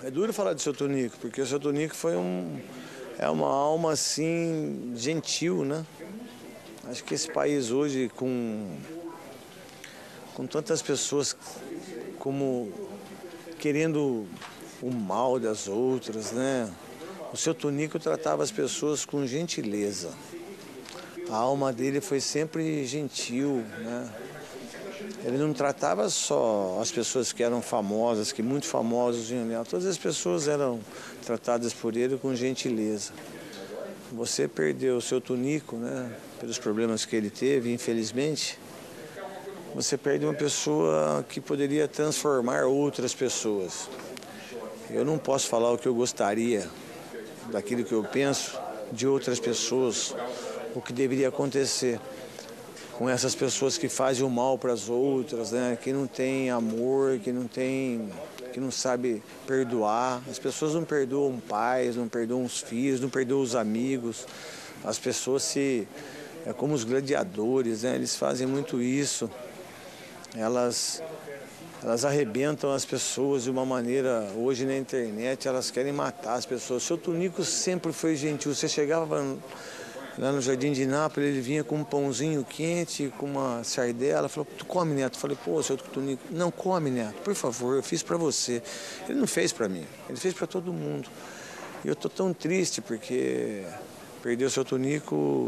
É duro falar do seu Tonico, porque o seu Tonico foi é uma alma assim gentil, né? Acho que esse país hoje com tantas pessoas como querendo o mal das outras, né? O seu Tonico tratava as pessoas com gentileza. A alma dele foi sempre gentil, né? Ele não tratava só as pessoas que eram famosas, que muito famosos iam nela. Todas as pessoas eram tratadas por ele com gentileza. Você perdeu o seu Tonico, né? Pelos problemas que ele teve, infelizmente. Você perde uma pessoa que poderia transformar outras pessoas. Eu não posso falar o que eu gostaria, daquilo que eu penso, de outras pessoas, o que deveria acontecer com essas pessoas que fazem o mal para as outras, né? Que não tem amor, que não sabe perdoar. As pessoas não perdoam pais, não perdoam os filhos, não perdoam os amigos. As pessoas é como os gladiadores, né? Eles fazem muito isso. Elas arrebentam as pessoas de uma maneira, hoje na internet, elas querem matar as pessoas. O seu Tonico sempre foi gentil. Você chegava lá no Jardim de Inápolis, ele vinha com um pãozinho quente, com uma sardela, falou, tu come, Neto? Eu falei, pô, seu Tonico, não come, Neto, por favor, eu fiz para você. Ele não fez para mim, ele fez para todo mundo. E eu tô tão triste porque perdeu o seu Tonico,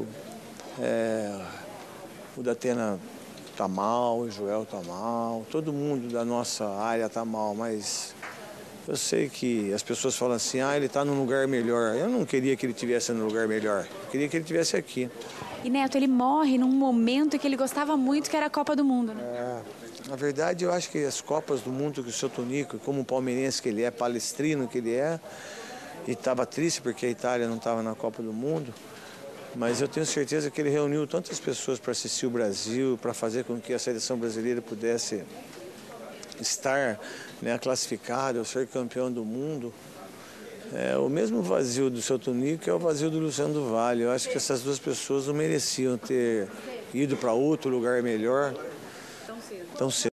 o Datena tá mal, o Joel tá mal, todo mundo da nossa área tá mal, mas eu sei que as pessoas falam assim, ele está num lugar melhor. Eu não queria que ele estivesse num lugar melhor, eu queria que ele estivesse aqui. E Neto, ele morre num momento que ele gostava muito, que era a Copa do Mundo, né? Na verdade, eu acho que as Copas do Mundo que o seu Tonico, como palmeirense que ele é, palestrino que ele é, e estava triste porque a Itália não estava na Copa do Mundo, mas eu tenho certeza que ele reuniu tantas pessoas para assistir o Brasil, para fazer com que a seleção brasileira pudesse estar, né, classificado, ser campeão do mundo. O mesmo vazio do seu Tonico é o vazio do Luciano do Vale. Eu acho que essas duas pessoas não mereciam ter ido para outro lugar melhor tão cedo.